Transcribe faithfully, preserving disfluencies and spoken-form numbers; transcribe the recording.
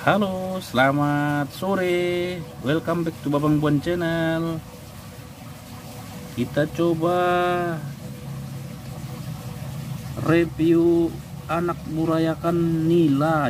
Halo, selamat sore. Welcome back to Babang Buan Channel. Kita coba review anak burayakan nila